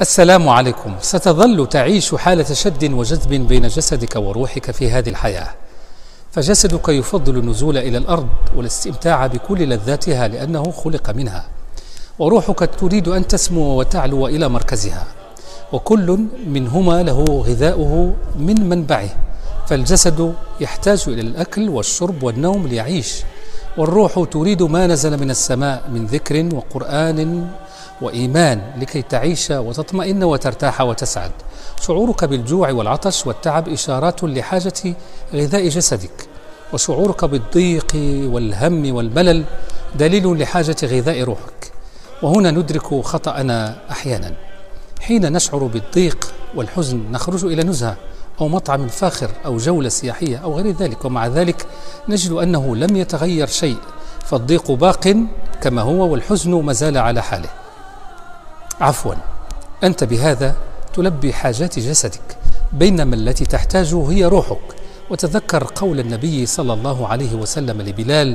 السلام عليكم. ستظل تعيش حالة شد وجذب بين جسدك وروحك في هذه الحياة، فجسدك يفضل النزول إلى الأرض والاستمتاع بكل لذاتها لأنه خلق منها، وروحك تريد أن تسمو وتعلو إلى مركزها، وكل منهما له غذاؤه من منبعه. فالجسد يحتاج إلى الأكل والشرب والنوم ليعيش، والروح تريد ما نزل من السماء من ذكر وقرآن وإيمان لكي تعيش وتطمئن وترتاح وتسعد. شعورك بالجوع والعطش والتعب إشارات لحاجة غذاء جسدك، وشعورك بالضيق والهم والملل دليل لحاجة غذاء روحك. وهنا ندرك خطأنا أحيانا، حين نشعر بالضيق والحزن نخرج إلى نزهة أو مطعم فاخر أو جولة سياحية أو غير ذلك، ومع ذلك نجد أنه لم يتغير شيء، فالضيق باق كما هو والحزن ما زال على حاله. عفوا، أنت بهذا تلبي حاجات جسدك، بينما التي تحتاجه هي روحك. وتذكر قول النبي صلى الله عليه وسلم لبلال: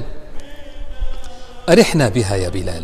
أرحنا بها يا بلال،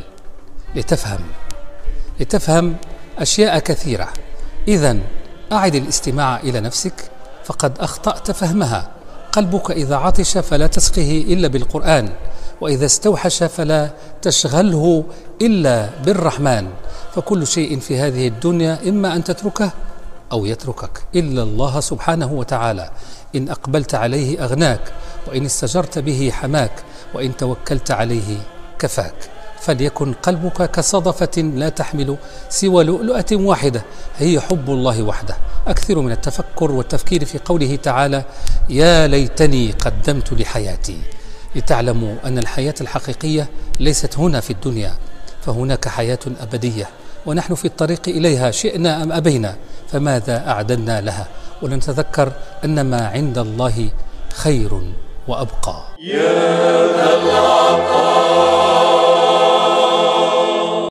لتفهم أشياء كثيرة. إذن أعد الاستماع إلى نفسك، فقد أخطأت فهمها. قلبك إذا عطش فلا تسقه إلا بالقرآن، وإذا استوحش فلا تشغله إلا بالرحمن. فكل شيء في هذه الدنيا إما أن تتركه أو يتركك، إلا الله سبحانه وتعالى. إن أقبلت عليه أغناك، وإن استجرت به حماك، وإن توكلت عليه كفاك. فليكن قلبك كصدفة لا تحمل سوى لؤلؤة واحدة، هي حب الله وحده. أكثر من التفكر والتفكير في قوله تعالى: يا ليتني قدمت لحياتي، لتعلموا أن الحياة الحقيقية ليست هنا في الدنيا، فهناك حياة أبدية، ونحن في الطريق إليها شئنا أم أبينا. فماذا أعددنا لها؟ ولنتذكر أن ما عند الله خير وأبقى. يا الله